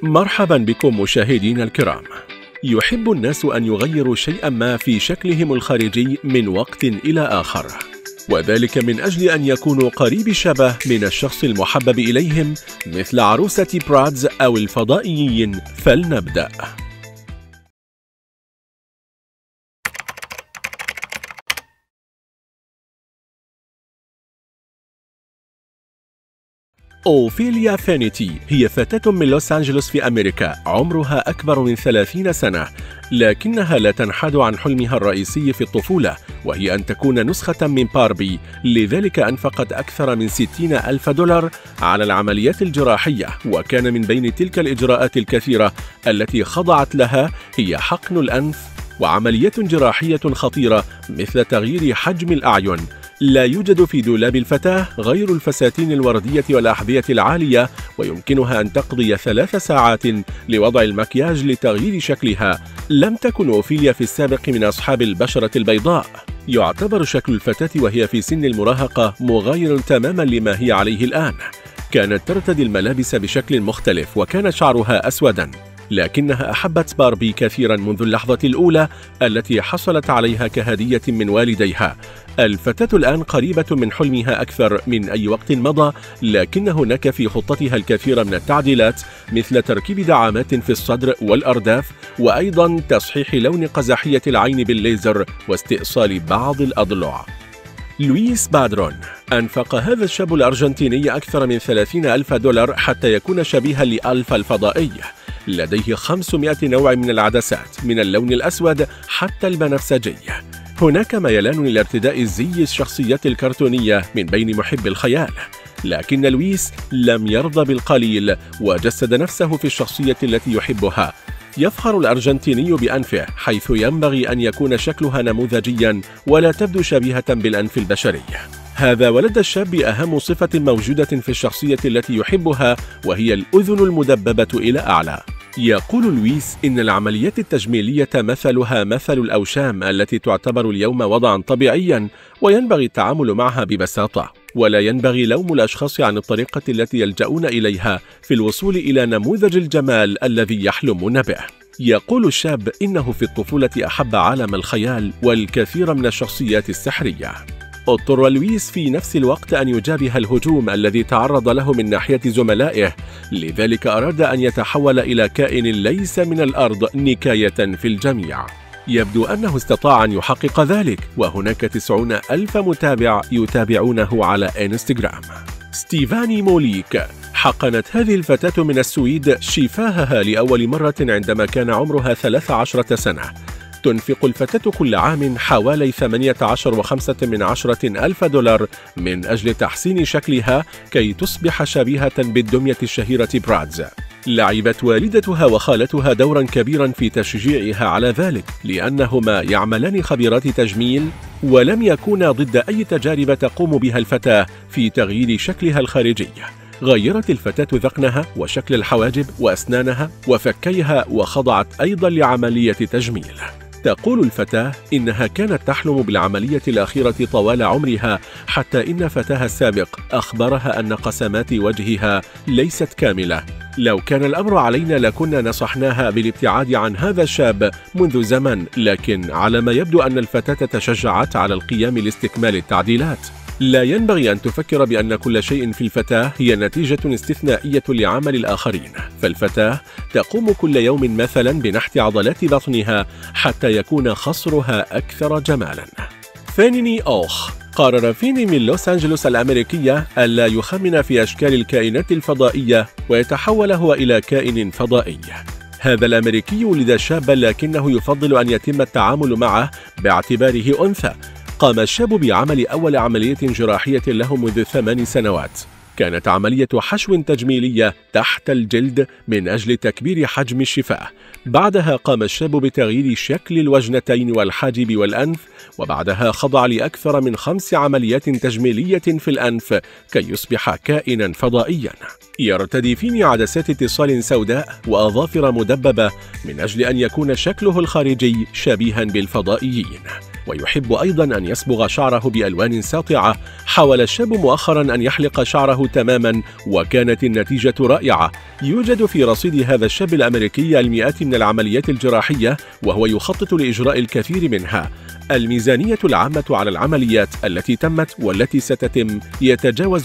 مرحبا بكم مشاهدينا الكرام. يحب الناس أن يغيروا شيئا ما في شكلهم الخارجي من وقت إلى آخر، وذلك من أجل أن يكونوا قريب الشبه من الشخص المحبب إليهم مثل عروسة برادز أو الفضائيين. فلنبدأ. أوفيليا فينيتي هي فتاة من لوس أنجلوس في أمريكا، عمرها أكبر من 30 سنة، لكنها لا تنحاد عن حلمها الرئيسي في الطفولة، وهي أن تكون نسخة من باربي. لذلك أنفقت أكثر من $60,000 على العمليات الجراحية، وكان من بين تلك الإجراءات الكثيرة التي خضعت لها هي حقن الأنف وعمليات جراحية خطيرة مثل تغيير حجم الأعين. لا يوجد في دولاب الفتاة غير الفساتين الوردية والأحذية العالية، ويمكنها أن تقضي 3 ساعات لوضع المكياج لتغيير شكلها. لم تكن أوفيليا في السابق من أصحاب البشرة البيضاء. يعتبر شكل الفتاة وهي في سن المراهقة مغاير تماما لما هي عليه الآن. كانت ترتدي الملابس بشكل مختلف، وكان شعرها أسوداً، لكنها أحبت باربي كثيرا منذ اللحظة الأولى التي حصلت عليها كهدية من والديها. الفتاة الآن قريبة من حلمها أكثر من أي وقت مضى، لكن هناك في خطتها الكثير من التعديلات مثل تركيب دعامات في الصدر والأرداف، وأيضا تصحيح لون قزحية العين بالليزر واستئصال بعض الأضلع. لويس بادرون. أنفق هذا الشاب الأرجنتيني أكثر من $30,000 حتى يكون شبيها لألفا الفضائي. لديه 500 نوع من العدسات، من اللون الأسود حتى البنفسجي. هناك ميلان لارتداء الزي الشخصيات الكرتونية من بين محب الخيال، لكن لويس لم يرضى بالقليل وجسد نفسه في الشخصية التي يحبها. يفخر الأرجنتيني بأنفه، حيث ينبغي أن يكون شكلها نموذجيا ولا تبدو شبيهة بالأنف البشري. هذا ولد الشاب أهم صفة موجودة في الشخصية التي يحبها، وهي الأذن المدببة إلى أعلى. يقول لويس إن العمليات التجميلية مثلها مثل الأوشام التي تعتبر اليوم وضعا طبيعيا، وينبغي التعامل معها ببساطة، ولا ينبغي لوم الأشخاص عن الطريقة التي يلجؤون إليها في الوصول إلى نموذج الجمال الذي يحلمون به. يقول الشاب إنه في الطفولة أحب عالم الخيال والكثير من الشخصيات السحرية. اضطر لويس في نفس الوقت أن يجابه الهجوم الذي تعرض له من ناحية زملائه، لذلك أراد أن يتحول إلى كائن ليس من الأرض نكاية في الجميع. يبدو أنه استطاع أن يحقق ذلك، وهناك 90,000 متابع يتابعونه على إنستغرام. ستيفاني موليك. حقنت هذه الفتاة من السويد شفاهها لأول مرة عندما كان عمرها 13 سنة. تنفق الفتاة كل عام حوالي $18.5 من أجل تحسين شكلها كي تصبح شبيهة بالدمية الشهيرة برادز. لعبت والدتها وخالتها دورا كبيرا في تشجيعها على ذلك، لأنهما يعملان خبيرات تجميل ولم يكونا ضد أي تجارب تقوم بها الفتاة في تغيير شكلها الخارجي. غيرت الفتاة ذقنها وشكل الحواجب وأسنانها وفكيها، وخضعت أيضا لعملية تجميل. تقول الفتاة إنها كانت تحلم بالعملية الأخيرة طوال عمرها، حتى إن فتاها السابق أخبرها أن قسمات وجهها ليست كاملة. لو كان الأمر علينا لكنا نصحناها بالابتعاد عن هذا الشاب منذ زمن، لكن على ما يبدو أن الفتاة تشجعت على القيام لاستكمال التعديلات. لا ينبغي أن تفكر بأن كل شيء في الفتاة هي نتيجة استثنائية لعمل الآخرين، فالفتاة تقوم كل يوم مثلا بنحت عضلات بطنها حتى يكون خصرها أكثر جمالا. فيني أوخ. قرر فيني من لوس أنجلوس الأمريكية ألا يخمن في أشكال الكائنات الفضائية ويتحول هو إلى كائن فضائي. هذا الأمريكي ولد شابا، لكنه يفضل أن يتم التعامل معه باعتباره أنثى. قام الشاب بعمل أول عملية جراحية له منذ 8 سنوات. كانت عملية حشو تجميلية تحت الجلد من أجل تكبير حجم الشفاه. بعدها قام الشاب بتغيير شكل الوجنتين والحاجب والأنف، وبعدها خضع لأكثر من 5 عمليات تجميلية في الأنف كي يصبح كائنا فضائيا. يرتدي فيني عدسات اتصال سوداء وأظافر مدببة من أجل أن يكون شكله الخارجي شبيها بالفضائيين، ويحب أيضا أن يصبغ شعره بألوان ساطعة. حاول الشاب مؤخرا أن يحلق شعره تماما وكانت النتيجة رائعة. يوجد في رصيد هذا الشاب الأمريكي المئات من العمليات الجراحية وهو يخطط لإجراء الكثير منها. الميزانية العامة على العمليات التي تمت والتي ستتم يتجاوز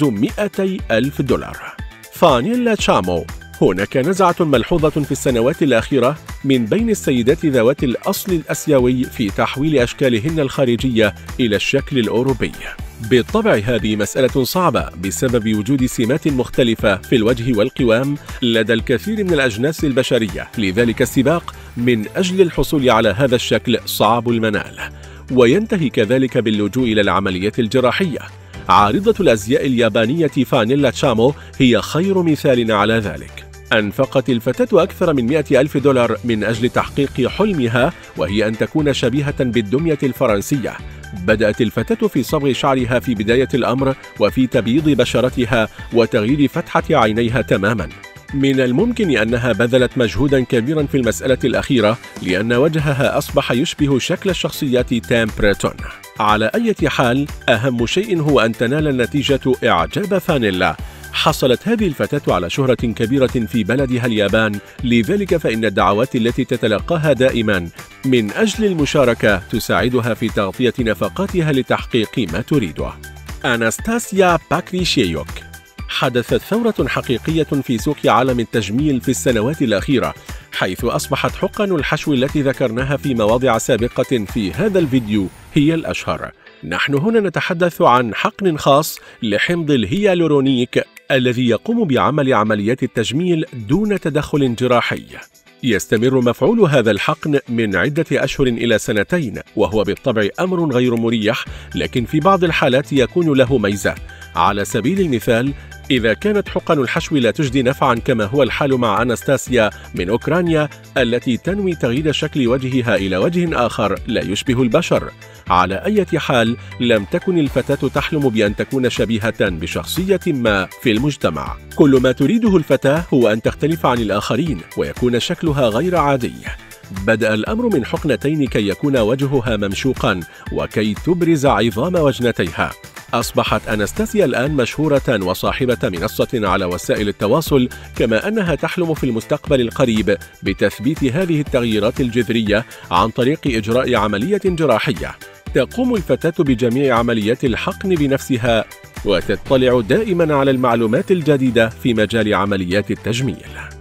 $200,000. فانيلا تشامو. هناك نزعة ملحوظة في السنوات الأخيرة من بين السيدات ذوات الأصل الآسيوي في تحويل أشكالهن الخارجية إلى الشكل الأوروبي. بالطبع هذه مسألة صعبة بسبب وجود سمات مختلفة في الوجه والقوام لدى الكثير من الأجناس البشرية، لذلك السباق من أجل الحصول على هذا الشكل صعب المنال، وينتهي كذلك باللجوء إلى العمليات الجراحية. عارضة الأزياء اليابانية فانيلا تشامو هي خير مثال على ذلك. أنفقت الفتاة أكثر من $100,000 من أجل تحقيق حلمها، وهي أن تكون شبيهة بالدمية الفرنسية. بدأت الفتاة في صبغ شعرها في بداية الأمر وفي تبييض بشرتها وتغيير فتحة عينيها تماما. من الممكن أنها بذلت مجهودا كبيرا في المسألة الأخيرة لأن وجهها أصبح يشبه شكل الشخصيات تام بريتون. على أي حال، أهم شيء هو أن تنال النتيجة إعجاب فانيلا. حصلت هذه الفتاة على شهرة كبيرة في بلدها اليابان، لذلك فإن الدعوات التي تتلقاها دائما من أجل المشاركة تساعدها في تغطية نفقاتها لتحقيق ما تريده. أناستاسيا باكريشيوك. حدثت ثورة حقيقية في سوق عالم التجميل في السنوات الأخيرة، حيث أصبحت حقن الحشو التي ذكرناها في مواضع سابقة في هذا الفيديو هي الأشهر. نحن هنا نتحدث عن حقن خاص لحمض الهيالورونيك الذي يقوم بعمل عمليات التجميل دون تدخل جراحي. يستمر مفعول هذا الحقن من عدة أشهر إلى سنتين، وهو بالطبع أمر غير مريح، لكن في بعض الحالات يكون له ميزة. على سبيل المثال، إذا كانت حقن الحشو لا تجدي نفعا كما هو الحال مع أناستاسيا من أوكرانيا التي تنوي تغيير شكل وجهها إلى وجه آخر لا يشبه البشر. على أي حال، لم تكن الفتاة تحلم بأن تكون شبيهة بشخصية ما في المجتمع. كل ما تريده الفتاة هو أن تختلف عن الآخرين ويكون شكلها غير عادي. بدأ الأمر من حقنتين كي يكون وجهها ممشوقا وكي تبرز عظام وجنتيها. أصبحت أناستاسيا الآن مشهورة وصاحبة منصة على وسائل التواصل، كما أنها تحلم في المستقبل القريب بتثبيت هذه التغييرات الجذرية عن طريق إجراء عملية جراحية. تقوم الفتاة بجميع عمليات الحقن بنفسها وتطلع دائما على المعلومات الجديدة في مجال عمليات التجميل.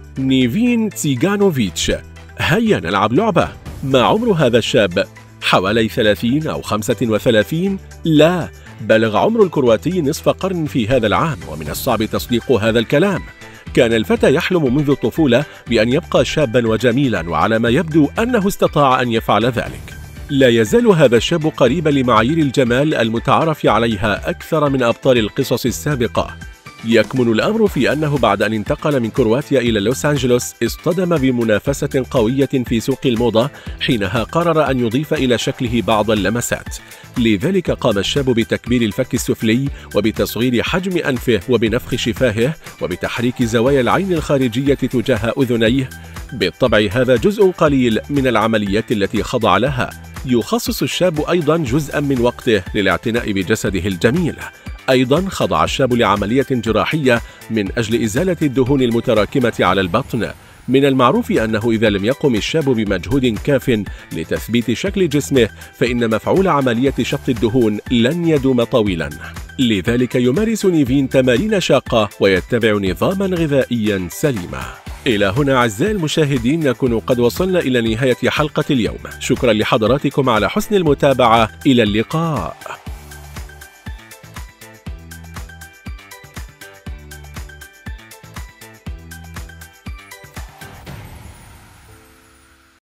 نيفين تسيغانوفيتش. هيا نلعب لعبة. ما عمر هذا الشاب؟ حوالي 30 أو 35؟ لا، بلغ عمر الكرواتي نصف قرن في هذا العام، ومن الصعب تصديق هذا الكلام. كان الفتى يحلم منذ الطفولة بأن يبقى شابا وجميلا، وعلى ما يبدو أنه استطاع أن يفعل ذلك. لا يزال هذا الشاب قريبا لمعايير الجمال المتعارف عليها أكثر من أبطال القصص السابقة. يكمن الأمر في أنه بعد أن انتقل من كرواتيا إلى لوس أنجلوس اصطدم بمنافسة قوية في سوق الموضة، حينها قرر أن يضيف إلى شكله بعض اللمسات. لذلك قام الشاب بتكبير الفك السفلي وبتصغير حجم أنفه وبنفخ شفاهه وبتحريك زوايا العين الخارجية تجاه أذنيه. بالطبع هذا جزء قليل من العمليات التي خضع لها. يخصص الشاب أيضا جزءا من وقته للاعتناء بجسده الجميل. أيضا خضع الشاب لعملية جراحية من أجل إزالة الدهون المتراكمة على البطن. من المعروف أنه إذا لم يقم الشاب بمجهود كاف لتثبيت شكل جسمه فإن مفعول عملية شط الدهون لن يدوم طويلا. لذلك يمارس نيفين تمارين شاقة ويتبع نظاما غذائيا سليما. إلى هنا أعزائي المشاهدين نكون قد وصلنا إلى نهاية حلقة اليوم. شكرا لحضراتكم على حسن المتابعة. إلى اللقاء.